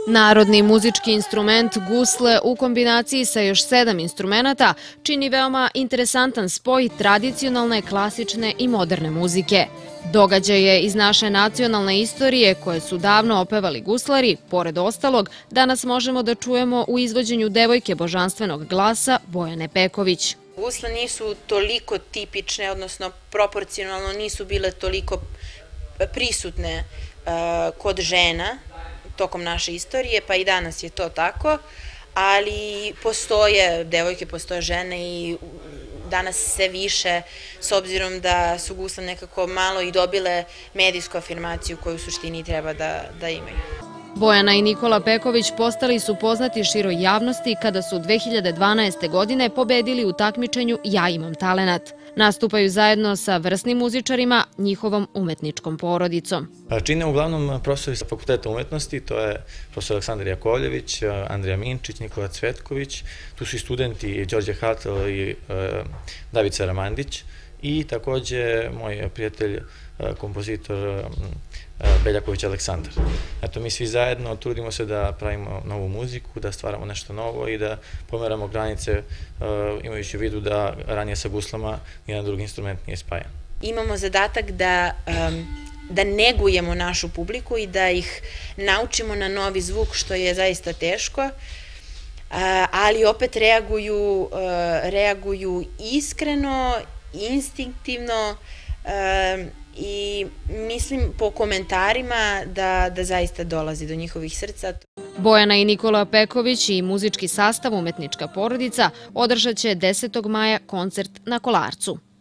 Narodni muzički instrument gusle u kombinaciji sa još 7 instrumenata čini veoma interesantan spoj tradicionalne, klasične i moderne muzike. Događaje iz naše nacionalne istorije koje su davno opevali guslari, pored ostalog, danas možemo da čujemo u izvođenju devojke božanstvenog glasa Bojane Peković. Gusle nisu toliko tipične, odnosno proporcionalno nisu bile toliko prisutne kod žena tokom naše istorije, pa i danas je to tako, ali postoje devojke, postoje žene i danas sve više, s obzirom da su gusle nekako malo i dobile medijsku afirmaciju koju u suštini treba da imaju. Bojana i Nikola Peković postali su poznati široj javnosti kada su 2012. godine pobedili u takmičenju Ja imam talenat. Nastupaju zajedno sa vrsnim muzičarima, njihovom umetničkom porodicom. Čine uglavnom profesori sa Fakulteta umetnosti, to je profesor Aleksandar Jakovljević, Andrija Minčić, Nikola Cvetković, tu su i studenti Đorđe Hatel i Davica Ramandić i takođe moj prijatelj, kompozitor Beljaković Aleksandar. Eto, mi svi zajedno trudimo se da pravimo novu muziku, da stvaramo nešto novo i da pomeramo granice, imajući u vidu da ranije sa guslama nijedan drugi instrument nije spajan. Imamo zadatak da negujemo našu publiku i da ih naučimo na novi zvuk, što je zaista teško, ali opet reaguju iskreno, instinktivno, i mislim po komentarima da zaista dolazi do njihovih srca. Bojana i Nikola Peković i muzički sastav Umetnička porodica održat će 10. maja koncert na Kolarcu.